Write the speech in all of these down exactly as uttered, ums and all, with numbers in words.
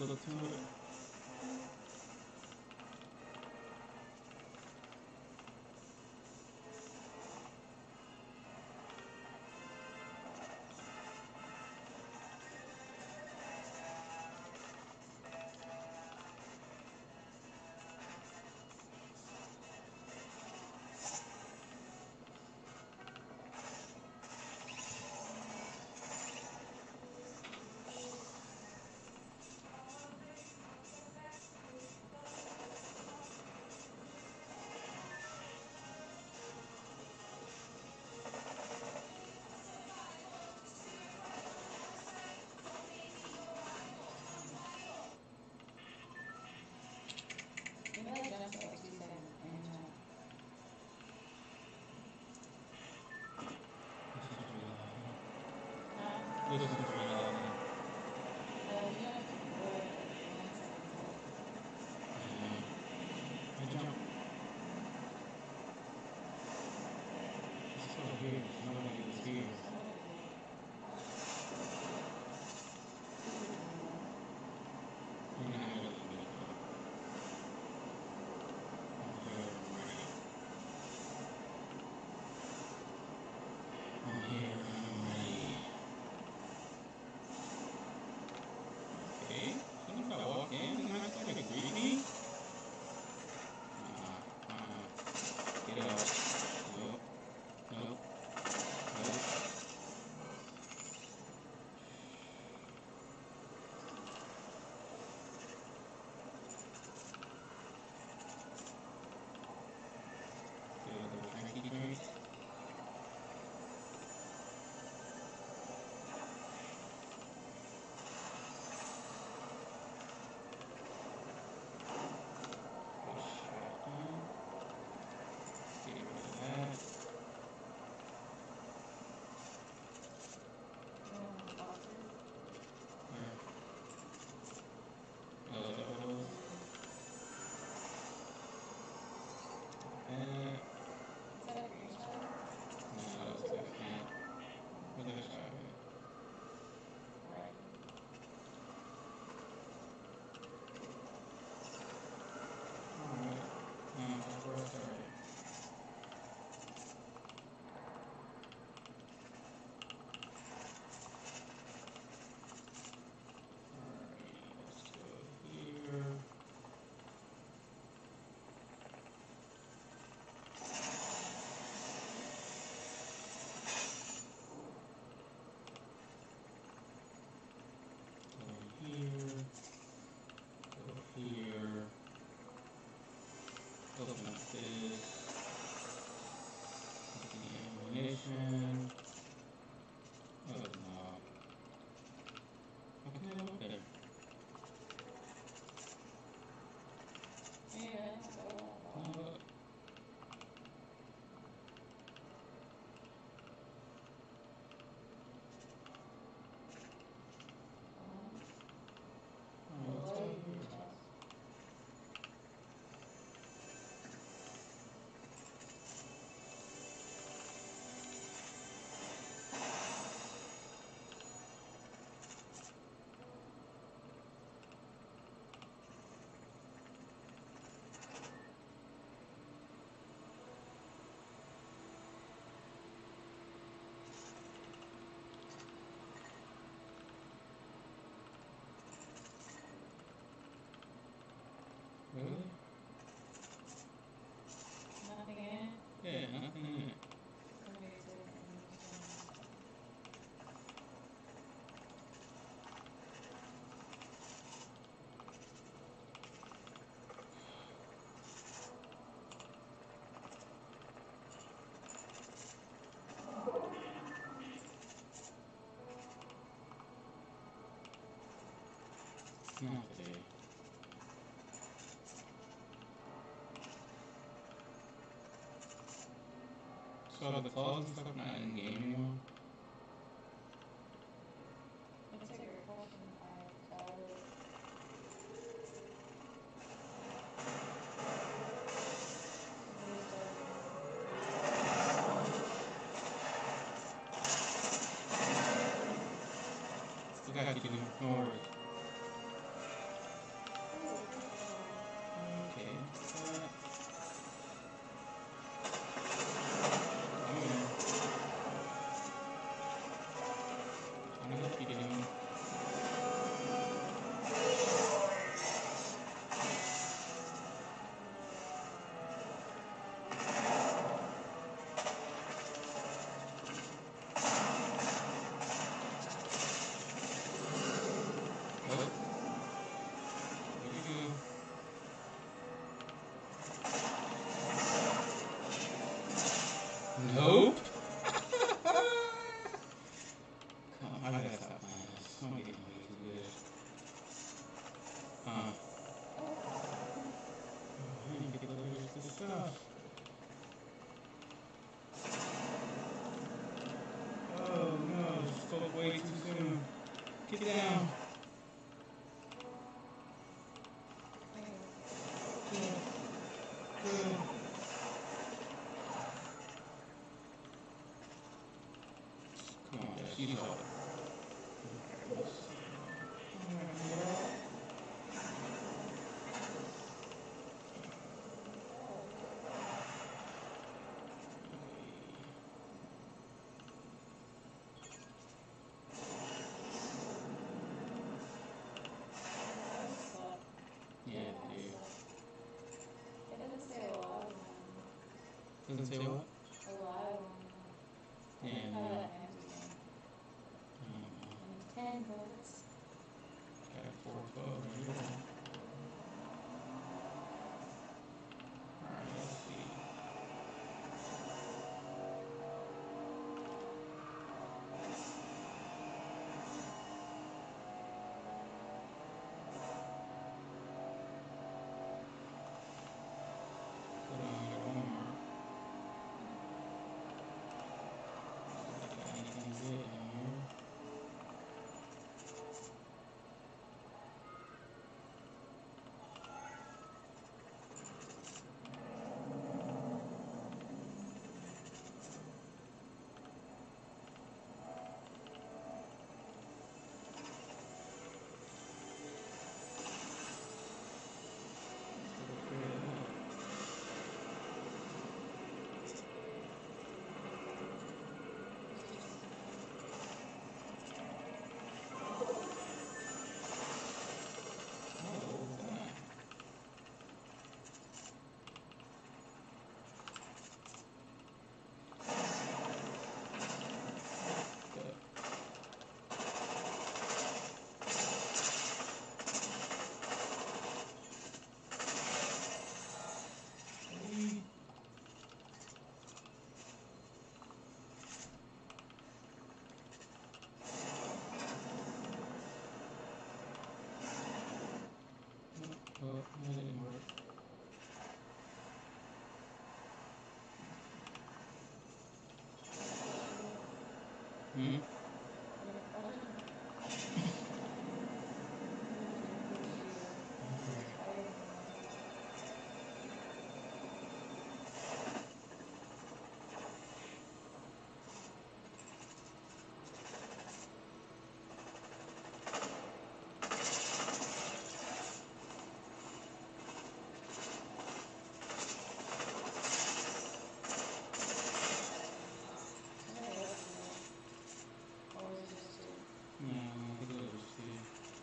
look to it. This is really loud now. I jump. It's so weird. Nobody is here. Yeah, I really need it. I'm here. I'm ready. Okay. So if I walk in, then I start to greet me. Uh, uh, get out. Nope. Nope. Nope. Get a little drinky drink. Here, open up this, get the ammunition. Oh no. How can I go up there? Uh, Alright, let's go here. Really? Nothing in it? Yeah, nothing in it. Not today. So the clothes and stuff not in game anymore? That's a great question. I doubt it. You gotta keep them. No worries. Get down. Good. Good. Come on, Jess. You got it. Alright, let's see. Yeah, dude. It doesn't say a lot of them. Doesn't say what? A lot of them. Yeah, How no. that empty thing. Um, And ten volts. got a four twelve right here. Alright, let's see. Put on your homework. See if I got anything good in here. Oh, that didn't work. Hmm? No, I think it was two.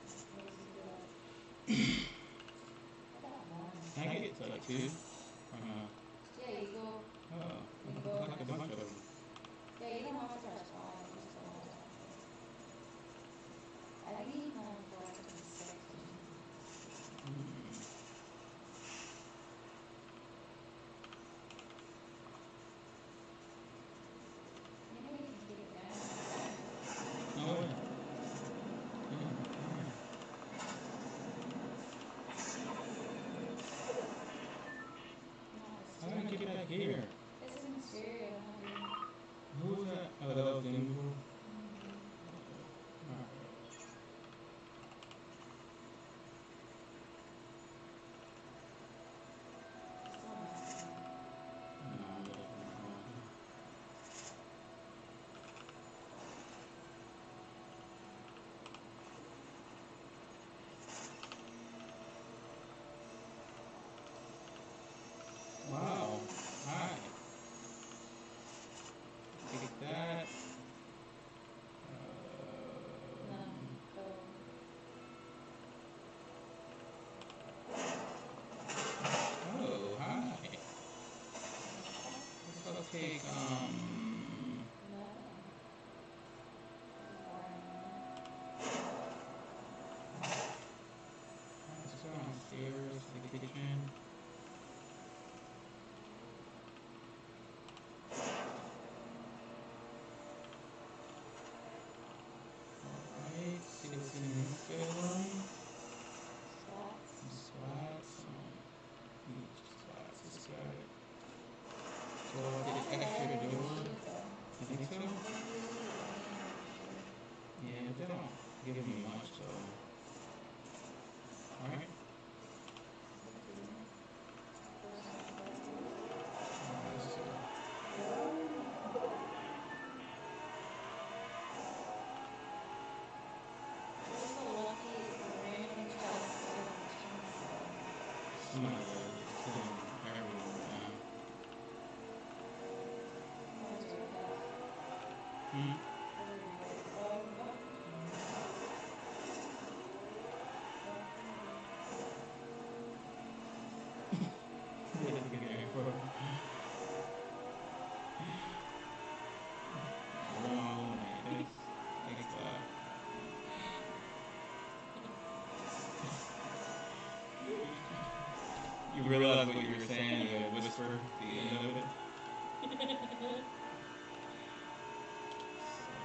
Can I get to like two? Or no? Yeah, you go. Oh, You it's go. like a bunch of them. Yeah, you don't have to press five. You just don't have to. I need um for it to be six. Hmm. Maybe we can keep it down. No way. Yeah, yeah. How did I get back here? It's in stereo, honey. Who was that? Oh, that was game before? Alright. No, I'm definitely going to. Wow. Hi. Take that. No, Um, go. oh, hi. Guess I'll take, um... Nothing. let's go downstairs to the kitchen. Alright, see what's in this good room. Some slats. Um, each slats. Let's got it. So I'll get extra Alright? Alright, let's go. Somebody else just killing everyone now. Hmm? Yeah, look at that for wrong night. Thanks. Thanks a lot. You realize what you were saying, you like whisper at the end of it. So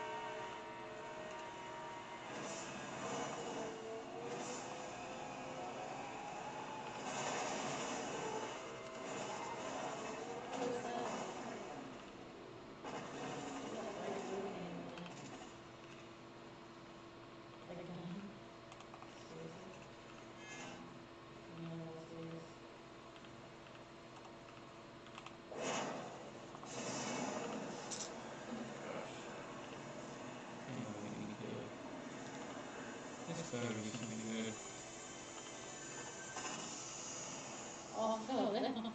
gosh. Can't let me be killed. This better be something good. Oh, fell down.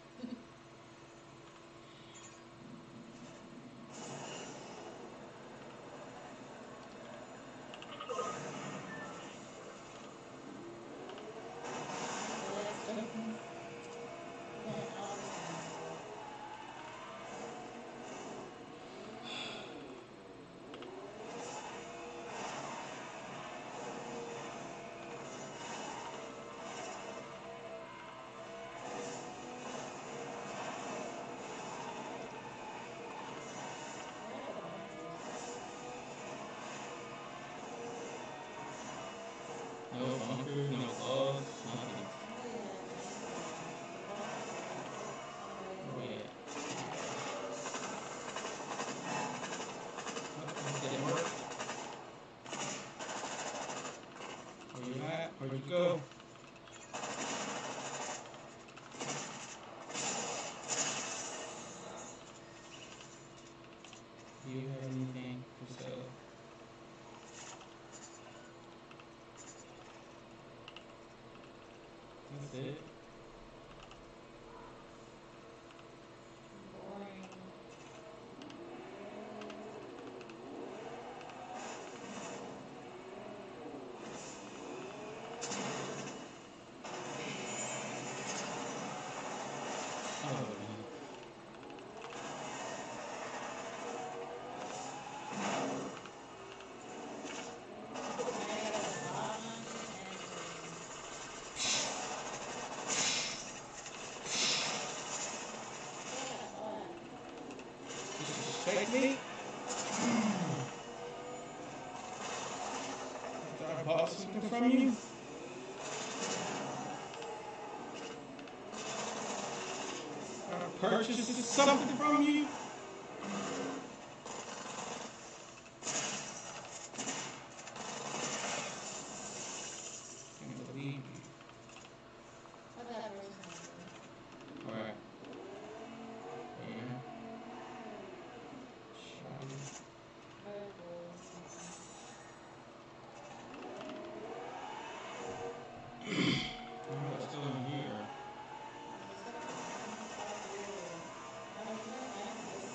No bunkers, no gloves, nothing. Oh yeah. Oh, that didn't work. Where you at? Where'd you go? Do you have anything for sale? That's it. Boring. Oh no. Disrespect me? After I bought something from you? I purchased something from you? Can't believe you. What that person was. Alright. Yeah. Charlie. Very cool. Alright, let's go in here.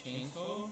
chainsaw.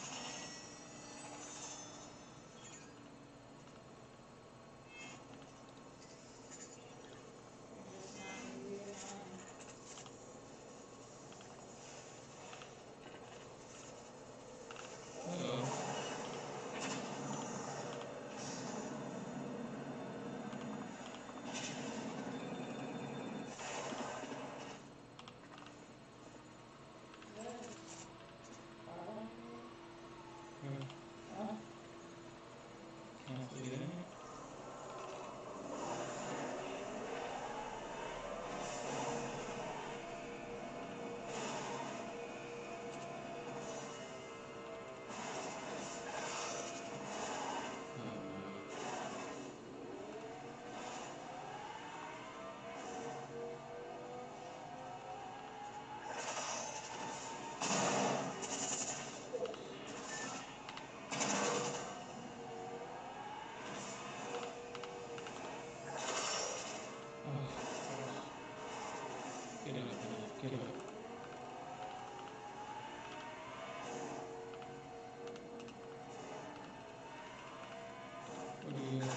Get up, get up. What do you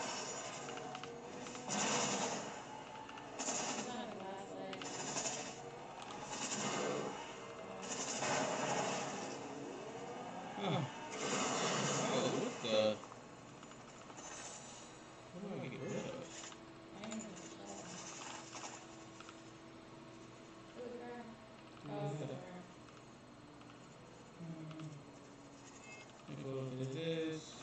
Oh. Oh, what the? What do I get rid of? Let me go over to this.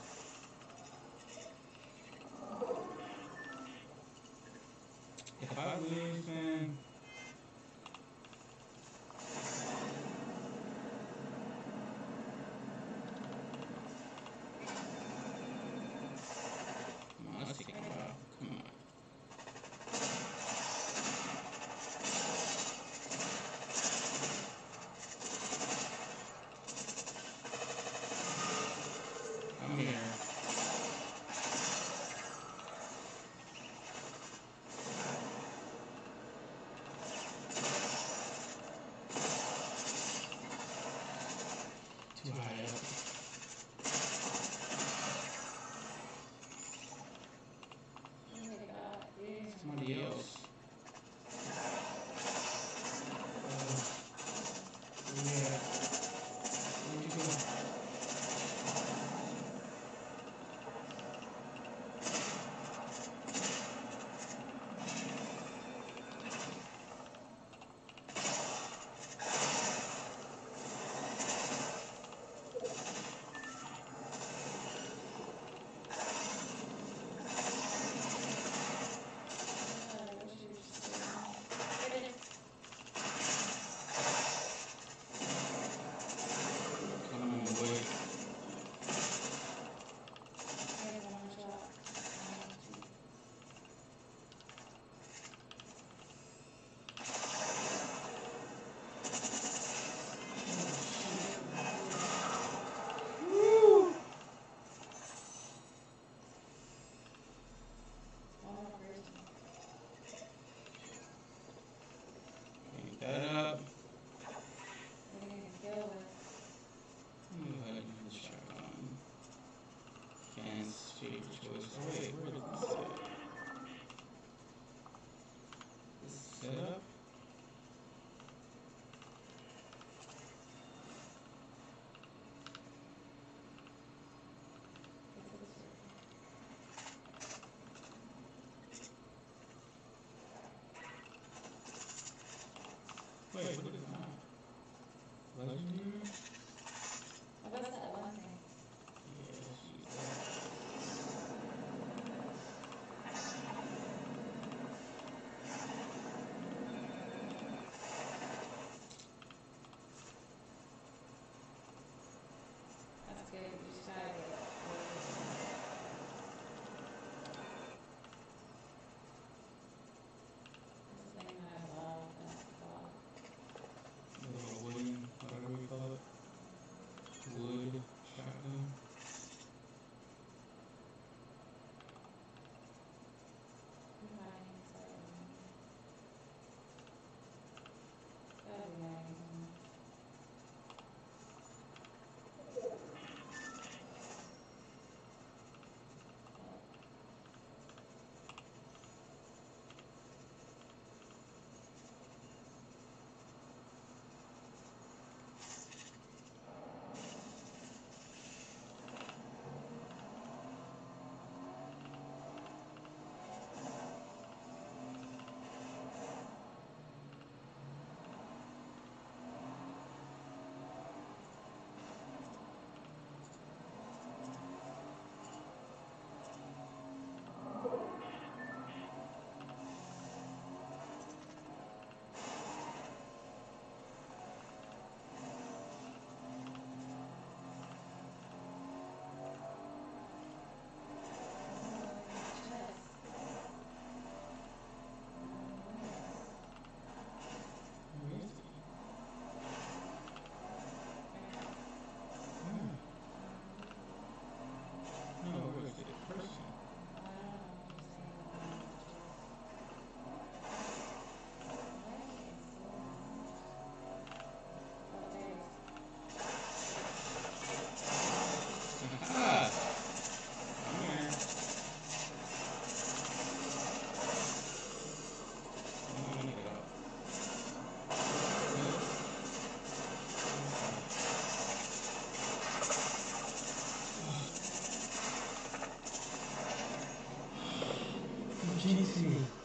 If I lose, man. Come on, let's take a while. Come on. I'm here. Too high up. Somebody else. Yeah. Where'd you go? Come on, boy. Woo! Pick that up. Let me go ahead and use the shotgun. Ken's favorite choice. Oh wait, where did this sit? This setup? Wait, what is that? Legendary? Yeah, let's use that. Little wooden, whatever we call it. Wood shotgun. chasing me.